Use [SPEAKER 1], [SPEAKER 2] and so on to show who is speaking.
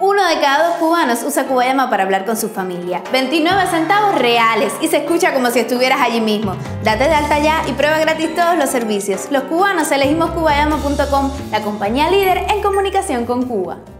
[SPEAKER 1] 1 de cada 2 cubanos usa Cubayama para hablar con su familia. 29 centavos reales y se escucha como si estuvieras allí mismo. Date de alta ya y prueba gratis todos los servicios. Los cubanos elegimos Cubayama.com, la compañía líder en comunicación con Cuba.